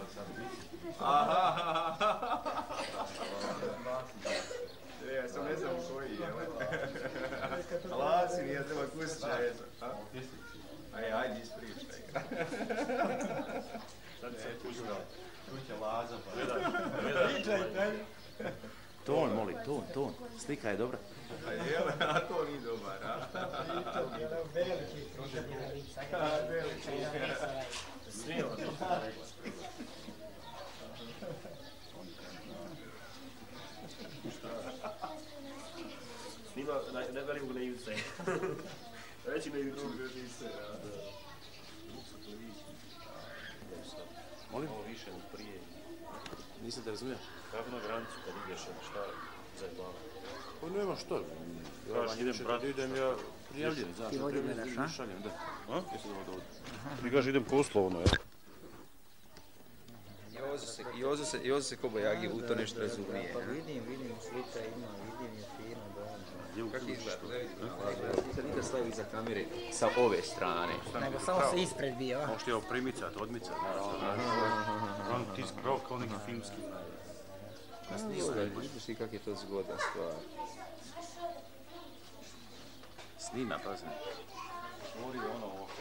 Aha. Ja sam ne znam koji je. Laci, nije treba kusića, eto. Ajde, ispričaj ga. Sad se pušta. Čuće Laza, pa Pričajte. Ton, molim, ton. Slika je dobra. A to nije dobar, a? Veliki pružatelj lica. Smijelo to što je rekla. Snima, ne velim na Ivice. Reći na Ivice. Molim? Ovo više od prije. Nisam te razumio. Kako na granicu kad ideš, šta za glava? Pa nema što. Kažeš, idem pratiti. Idem ja prijavljen, znaš. Ti ovdje gledaš, a? Šaljem, da. A? Jesi da ovdje? Ti kažeš, idem poslovno, jel? Jozo se ko Bojagi u to nešto razumije. Pa vidim, slika ima, vidim je fino, dobro. Kako izgleda? Nikad stavi iza kamere sa ove strane. Nego samo se ispred bio, a? Možeš ti evo primicat, odmicat. On ti skrov kao neki filmski. Vidiš ti kak je to zgodna stvar. Snima, pazi. Mori ono oko.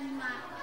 na